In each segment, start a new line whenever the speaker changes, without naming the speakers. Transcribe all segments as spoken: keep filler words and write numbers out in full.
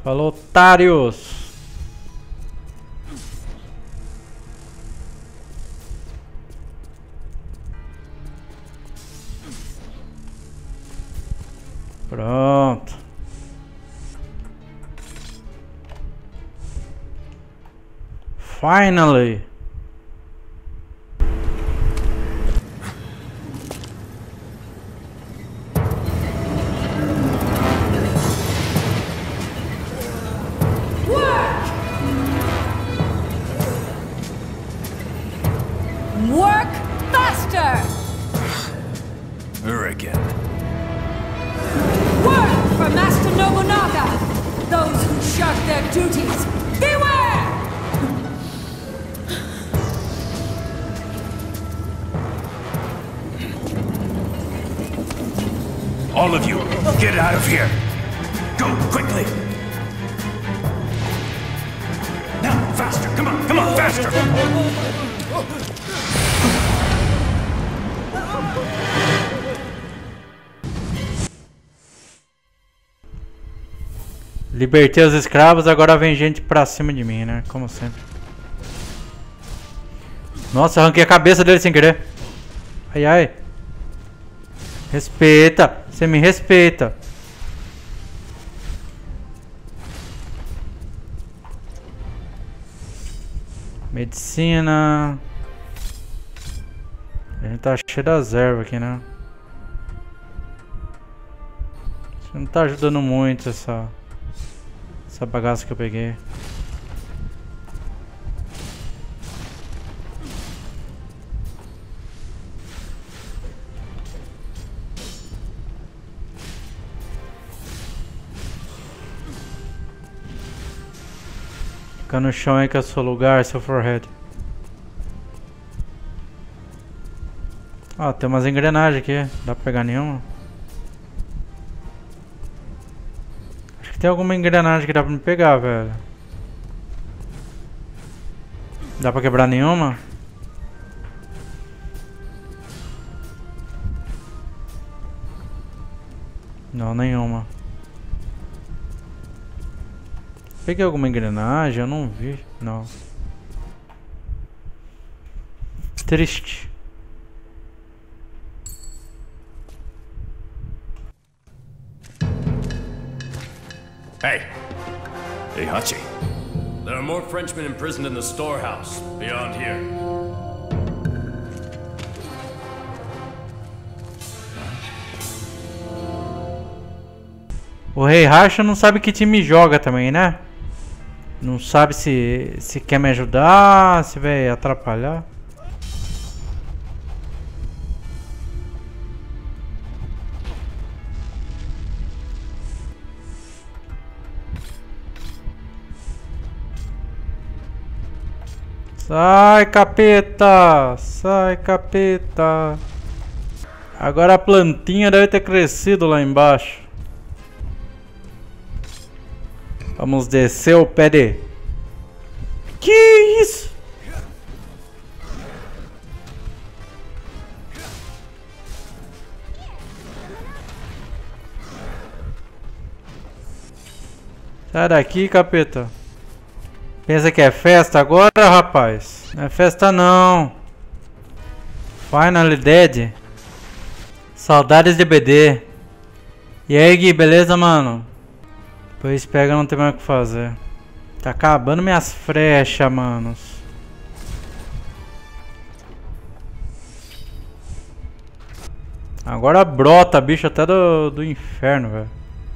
Falou, otários! Pronto. Finally.
Work faster!
Her again.
Work for Master Nobunaga! Those who shirk their duties, beware!
All of you, get out of here! Go, quickly! Now, faster! Come on, come on, faster!
Libertei os escravos, agora vem gente pra cima de mim, né? Como sempre. Nossa, arranquei a cabeça dele sem querer. Ai, ai. Respeita. Você me respeita. Medicina. A gente tá cheio das ervas aqui, né? Isso não tá ajudando muito essa... Essa bagaça que eu peguei. Fica no chão aí que é o seu lugar, seu forehead. Ó, tem umas engrenagens aqui. Dá pra pegar nenhuma? Tem alguma engrenagem que dá pra me pegar, velho. Dá pra quebrar nenhuma? Não, nenhuma. Peguei alguma engrenagem? Eu não vi. Não. Triste.
Hey! Heihachi.
There are more Frenchmen imprisoned in the storehouse, beyond here.
O Heihachi não sabe que time joga também, né? Não sabe se, se quer me ajudar, se vai atrapalhar. Sai, capeta! Sai, capeta! Agora a plantinha deve ter crescido lá embaixo. Vamos descer o pé de... Que isso? Sai daqui, capeta. Pensa que é festa agora, rapaz? Não é festa não. Finally Dead. Saudades de B D. E aí, Gui, beleza, mano? Pois pega, não tem mais o que fazer. Tá acabando minhas frechas, manos. Agora brota, bicho, até do, do inferno, velho.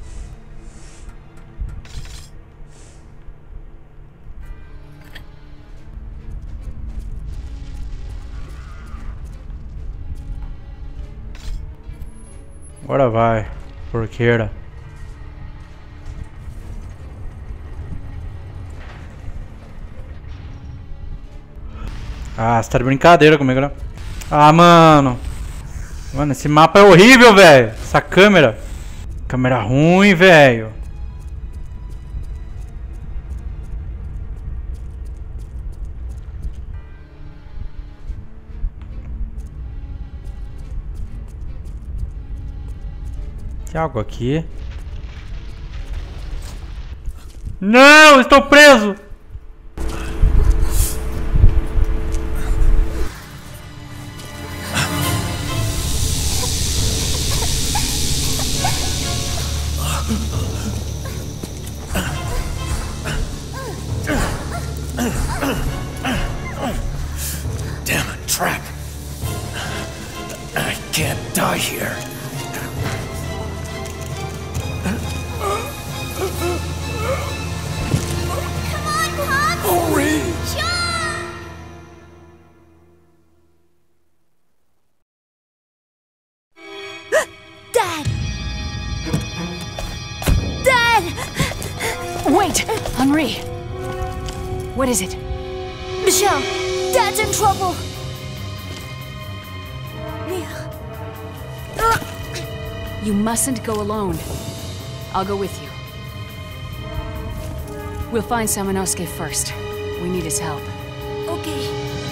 Agora vai, porqueira. Ah, você tá de brincadeira comigo, né? Ah, mano. Mano, esse mapa é horrível, velho. Essa câmera. Câmera ruim, velho. Tem algo aqui. Não, estou preso!
Damn it, trap. I can't die here. Henri!
Dad! Dad!
Wait, Henri. What is it?
Michelle, Dad's in trouble.
You mustn't go alone. I'll go with you. We'll find Samanosuke first. We need his help.
Okay.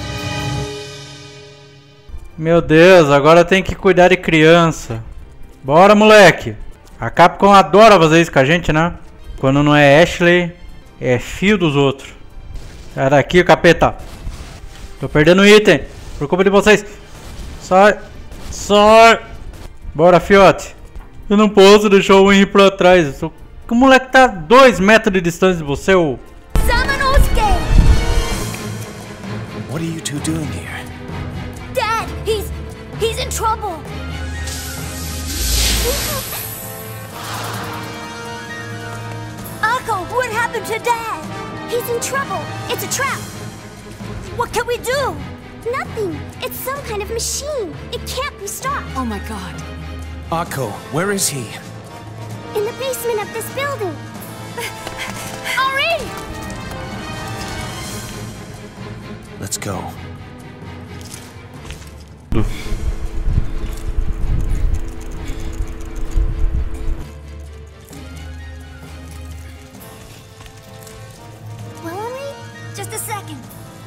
Meu Deus, agora tem que cuidar de criança. Bora, moleque. A Capcom adora fazer isso com a gente, né? Quando não é Ashley, é fio dos outros. Sai daqui, capeta. Tô perdendo item. Por culpa de vocês. Sai. Sai. Bora, fiote. Eu não posso deixar o Henry pra trás. Tô... O moleque tá a dois metros de distância de você, ô.
Samanosuke!
What are you two doing here?
Dad, he's... he's in trouble. Akko, what happened to Dad? He's in trouble. It's a trap. What can we do? Nothing. It's some kind of machine. It can't be stopped.
Oh my god.
Akko, where is he?
In the basement of this building. Henri!
Let's go.
Well, Henri, just a second.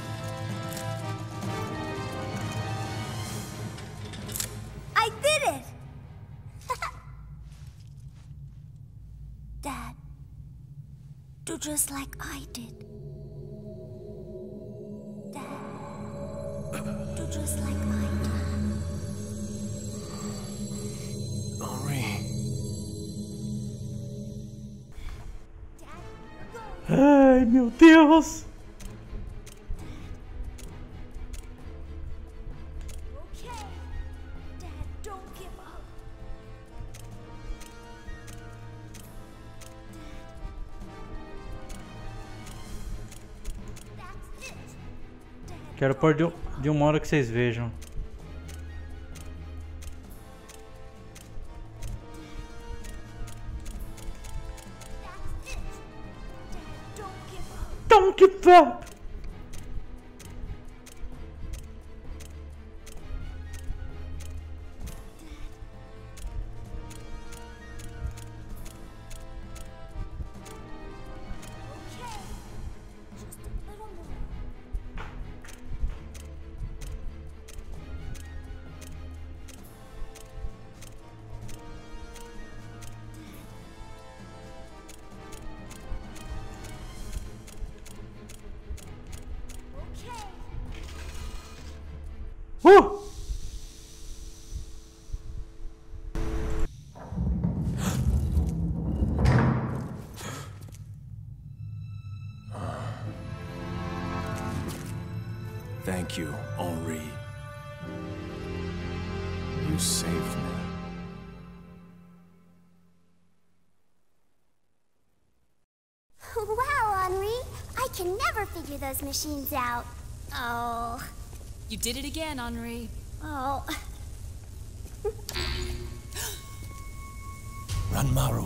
I did it! Dad, do just like I did. Dad, do just like I did.
Henri.
Dad, you're going.
Ai, meu Deus.
Okay. Dad, don't give up. That's it. Dad,
Quero pôr de um, de um modo que vocês vejam.
that's it. Dad, don't give up.
Don't give up.
Okay. Just a little more. Okay.
Uh!
Thank you, Henri. You saved me.
Wow, Henri. I can never figure those machines out. Oh.
You did it again, Henri.
Oh.
Ranmaru.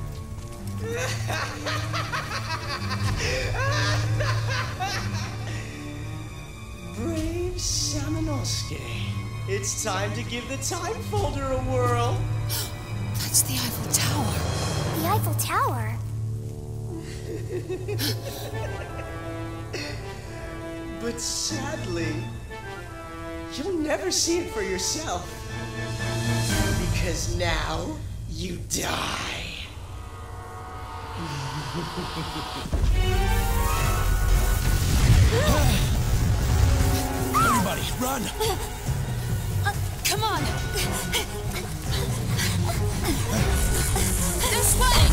Brave Samanosuke. It's time to give the Time Folder a whirl.
That's the Eiffel Tower.
The Eiffel Tower?
But sadly, you'll never see it for yourself. Because now, you die.
Everybody, run!
Uh, come on! This way!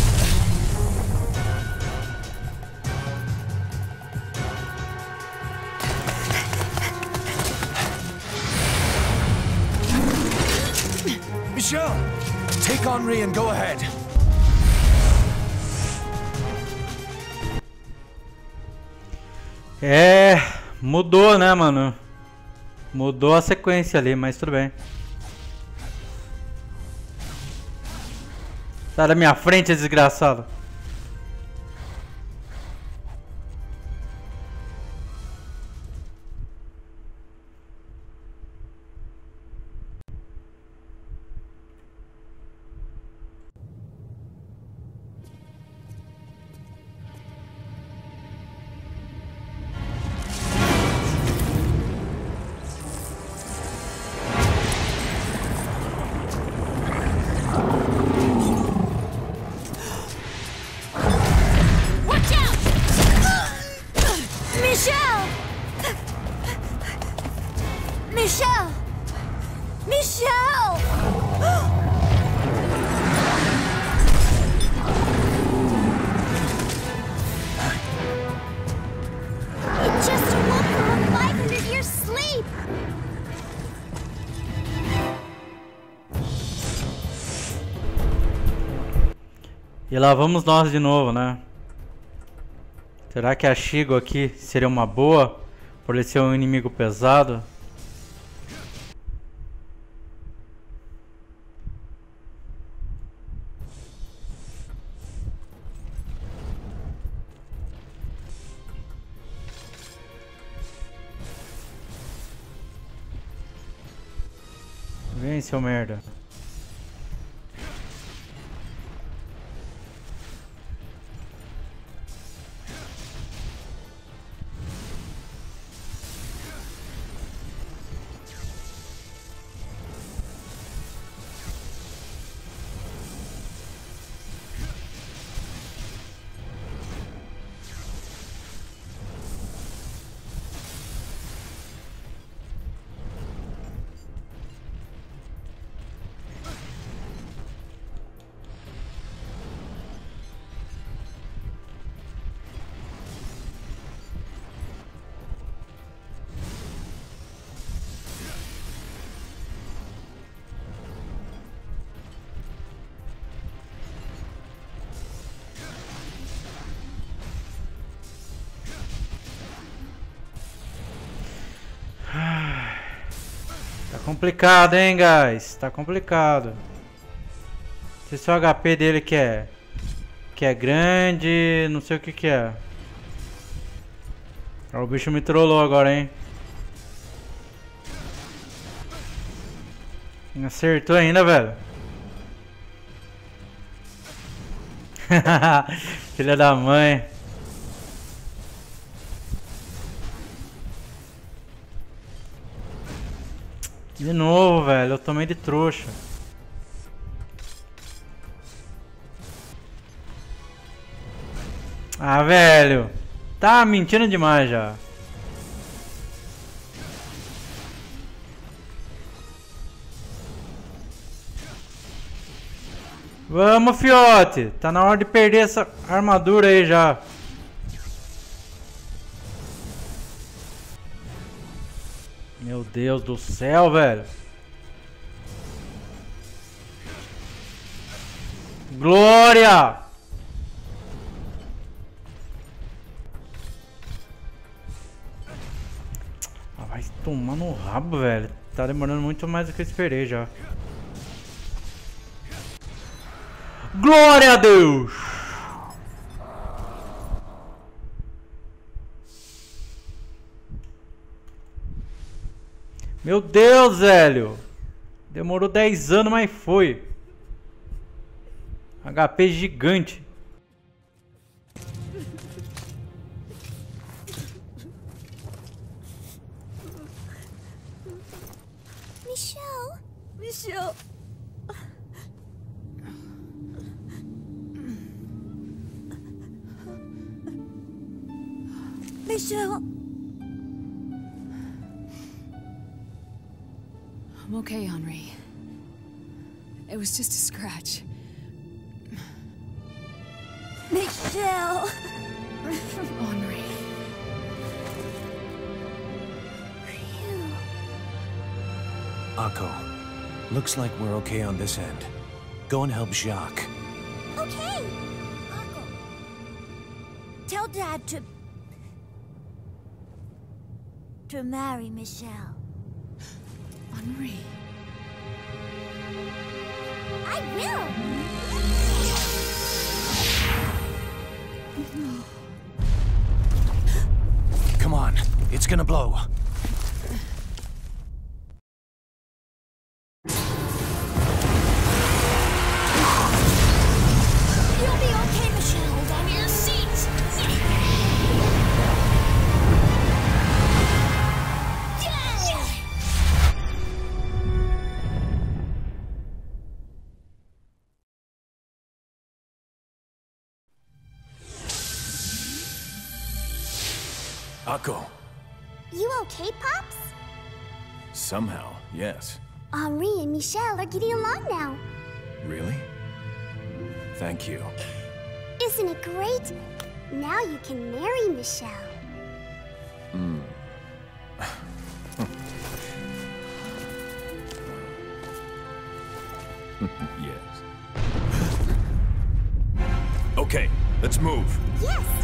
Michelle, take Henri and go ahead.
É, mudou, né, mano? Mudou a sequência ali, mas tudo bem. Sai da minha frente, desgraçado.
Michelle! Michelle! Michelle! You just woke from a five hundred year sleep!
E lá vamos nós de novo, né? Será que a Shigo aqui seria uma boa? Por ele ser um inimigo pesado? Vem, seu merda. Tá complicado, hein, guys? Tá complicado. Não sei se o H P dele que é que é grande, não sei o que que é. O bicho me trollou agora, hein? Não acertou ainda, velho. Filha da mãe. De novo, velho. Eu tomei de trouxa. Ah, velho. Tá mentindo demais já. Vamos, fiote. Tá na hora de perder essa armadura aí já. Meu Deus do céu, velho. Glória! Ah, vai tomar no rabo, velho. Tá demorando muito mais do que eu esperei já. Glória a Deus! Meu Deus, velho! Demorou dez anos, mas foi. H P gigante.
Michelle? Michelle? Michelle.
I'm okay, Henri. It was just a scratch.
Michelle.
Henri.
Akko, looks like we're okay on this end. Go and help Jacques.
Okay. Akko, tell Dad to... to marry Michelle.
Henri.
I will!
Come on, it's gonna blow.
You'll be okay, Michelle. Hold on to your seats.
Akko.
You okay, Pops?
Somehow, yes.
Henri and Michelle are getting along now.
Really? Thank you.
Isn't it great? Now you can marry Michelle.
Yes. Okay, let's move.
Yes!